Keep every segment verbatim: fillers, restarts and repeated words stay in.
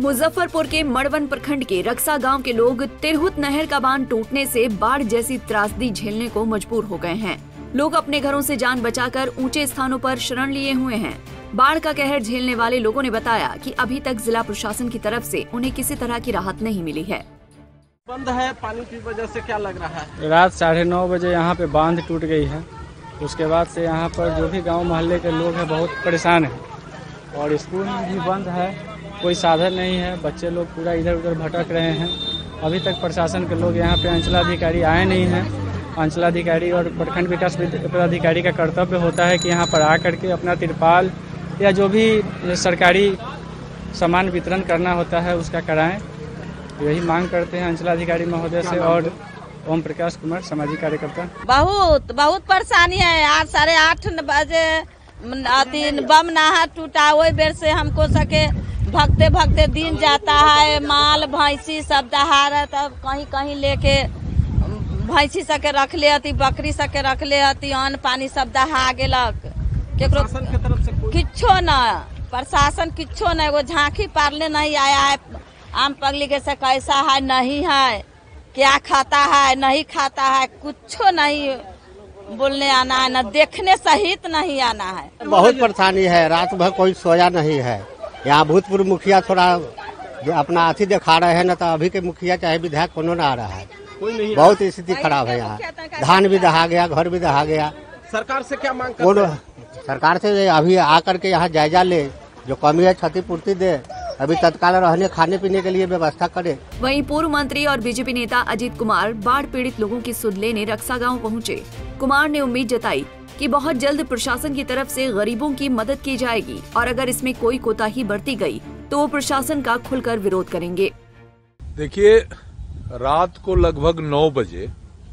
मुजफ्फरपुर के मड़वन प्रखंड के रक्सा गांव के लोग तिरहुत नहर का बांध टूटने से बाढ़ जैसी त्रासदी झेलने को मजबूर हो गए हैं। लोग अपने घरों से जान बचाकर ऊंचे स्थानों पर शरण लिए हुए हैं। बाढ़ का कहर झेलने वाले लोगों ने बताया कि अभी तक जिला प्रशासन की तरफ से उन्हें किसी तरह की राहत नहीं मिली है। बंद है पानी की वजह से, क्या लग रहा है? रात साढ़े नौ बजे यहाँ पे बांध टूट गई है। उसके बाद से यहाँ पर जो भी गांव मोहल्ले के लोग हैं बहुत परेशान हैं और स्कूल भी बंद है, कोई साधन नहीं है, बच्चे लोग पूरा इधर उधर भटक रहे हैं। अभी तक प्रशासन के लोग यहाँ पे अंचलाधिकारी आए नहीं हैं। अंचलाधिकारी और प्रखंड विकास पदाधिकारी का कर्तव्य होता है कि यहाँ पर आकर के अपना तिरपाल या जो भी सरकारी सामान वितरण करना होता है उसका कराएं। यही मांग करते हैं अंचलाधिकारी महोदय से। और ओम प्रकाश कुमार, सामाजिक कार्यकर्ता। बहुत बहुत परेशानी है। आज साढ़े आठ बजे बम नहर टूटा, वही बेर से हमको सके भगते भगते दिन जाता है। माल भैंसी सब दहाड़, तब कहीं कहीं लेके भैंसी सके रख ले हती, बकरी सके रख ले हती, अन्न पानी सब दहा गेलक। प्रशासन की तरफ से कोई किच्छो न, प्रशासन किच्छो न, वो झांकी पारले नहीं आया है। आम पगली से कैसा है, नहीं है, क्या खाता है, नहीं खाता है, कुछ नहीं बोलने आना है, न देखने सहित नहीं आना है। बहुत परेशानी है, रात भर कोई सोया नहीं है। यहाँ भूतपूर्व मुखिया थोड़ा अपना अथी दिखा रहे हैं, न तो अभी के मुखिया चाहे विधायक कोनो ना आ रहा है। कोई नहीं, बहुत स्थिति खराब है। यहाँ धान भी दहा गया, घर भी दहा गया। सरकार से क्या मांग करते हैं? सरकार से अभी आकर के यहाँ जायजा ले, जो कमी है क्षतिपूर्ति दे, अभी तत्काल रहने खाने पीने के लिए व्यवस्था करे। वहीं पूर्व मंत्री और बीजेपी नेता अजीत कुमार बाढ़ पीड़ित लोगों की सुध लेने रक्सा गांव पहुंचे। कुमार ने उम्मीद जताई कि बहुत जल्द प्रशासन की तरफ से गरीबों की मदद की जाएगी और अगर इसमें कोई कोताही बरती गई तो वो प्रशासन का खुलकर विरोध करेंगे। देखिए, रात को लगभग नौ बजे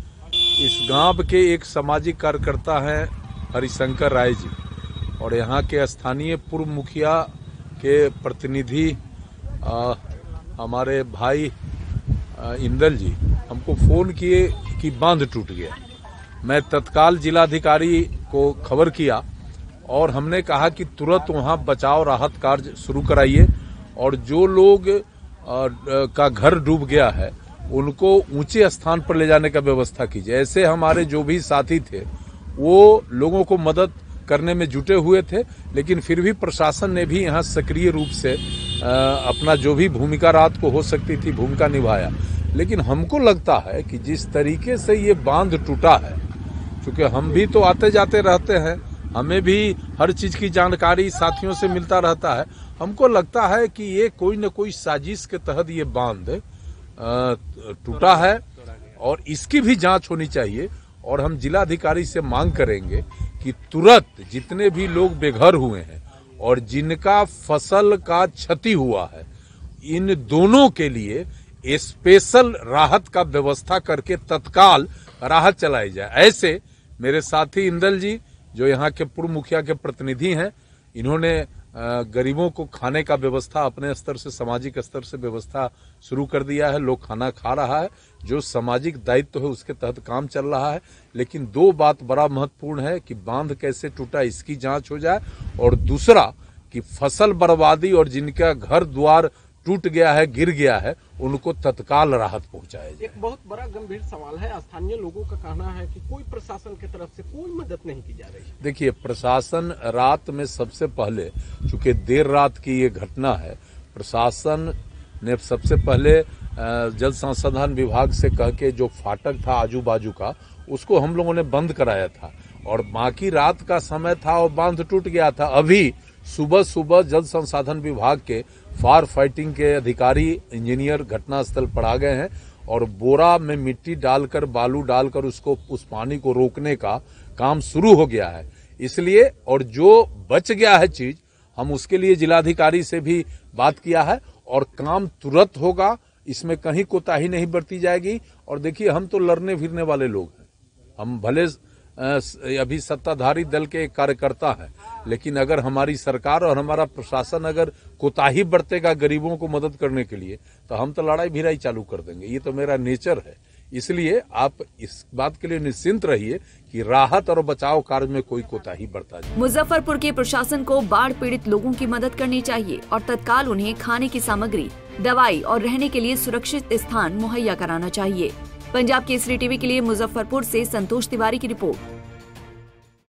इस गांव के एक सामाजिक कार्यकर्ता हैं हरिशंकर राय जी और यहाँ के स्थानीय पूर्व मुखिया के प्रतिनिधि आ, हमारे भाई आ, इंदल जी हमको फोन किए कि बांध टूट गया। मैं तत्काल जिलाधिकारी को खबर किया और हमने कहा कि तुरंत वहां बचाव राहत कार्य शुरू कराइए और जो लोग आ, का घर डूब गया है उनको ऊंचे स्थान पर ले जाने का व्यवस्था कीजिए। ऐसे हमारे जो भी साथी थे वो लोगों को मदद करने में जुटे हुए थे, लेकिन फिर भी प्रशासन ने भी यहाँ सक्रिय रूप से आ, अपना जो भी भूमिका रात को हो सकती थी भूमिका निभाया। लेकिन हमको लगता है कि जिस तरीके से ये बांध टूटा है, क्योंकि हम भी तो आते जाते रहते हैं, हमें भी हर चीज की जानकारी साथियों से मिलता रहता है, हमको लगता है कि ये कोई न कोई साजिश के तहत ये बांध टूटा है और इसकी भी जांच होनी चाहिए। और हम जिलाधिकारी से मांग करेंगे कि तुरंत जितने भी लोग बेघर हुए हैं और जिनका फसल का क्षति हुआ है, इन दोनों के लिए स्पेशल राहत का व्यवस्था करके तत्काल राहत चलाई जाए। ऐसे मेरे साथी इंदल जी जो यहाँ के पूर्व मुखिया के प्रतिनिधि हैं, इन्होंने गरीबों को खाने का व्यवस्था अपने स्तर से, सामाजिक स्तर से व्यवस्था शुरू कर दिया है। लोग खाना खा रहा है, जो सामाजिक दायित्व है उसके तहत काम चल रहा है। लेकिन दो बात बड़ा महत्वपूर्ण है कि बांध कैसे टूटा इसकी जांच हो जाए और दूसरा कि फसल बर्बादी और जिनका घर द्वार टूट गया है, गिर गया है, उनको तत्काल राहत पहुंचाया जाए। एक बहुत बड़ा गंभीर सवाल है, स्थानीय लोगों का कहना है कि कोई प्रशासन की तरफ से कोई मदद नहीं की जा रही। देखिए, प्रशासन रात में सबसे पहले, चूंकि देर रात की ये घटना है, प्रशासन ने सबसे पहले जल संसाधन विभाग से कह के जो फाटक था आजू बाजू का उसको हम लोगों ने बंद कराया था और बाकी रात का समय था और बांध टूट गया था। अभी सुबह सुबह जल संसाधन विभाग के फायर फाइटिंग के अधिकारी, इंजीनियर घटनास्थल पर आ गए हैं और बोरा में मिट्टी डालकर, बालू डालकर उसको, उस पानी को रोकने का काम शुरू हो गया है। इसलिए और जो बच गया है चीज, हम उसके लिए जिलाधिकारी से भी बात किया है और काम तुरंत होगा, इसमें कहीं कोताही नहीं बरती जाएगी। और देखिए, हम तो लड़ने फिरने वाले लोग हैं, हम भले अभी सत्ताधारी दल के कार्यकर्ता हैं, लेकिन अगर हमारी सरकार और हमारा प्रशासन अगर कोताही बरतेगा गरीबों को मदद करने के लिए, तो हम तो लड़ाई भिड़ाई चालू कर देंगे। ये तो मेरा नेचर है, इसलिए आप इस बात के लिए निश्चिंत रहिए कि राहत और बचाव कार्य में कोई कोताही बरता जाए। मुजफ्फरपुर के प्रशासन को बाढ़ पीड़ित लोगों की मदद करनी चाहिए और तत्काल उन्हें खाने की सामग्री, दवाई और रहने के लिए सुरक्षित स्थान मुहैया कराना चाहिए। पंजाब केसरी टीवी के लिए मुजफ्फरपुर से संतोष तिवारी की रिपोर्ट।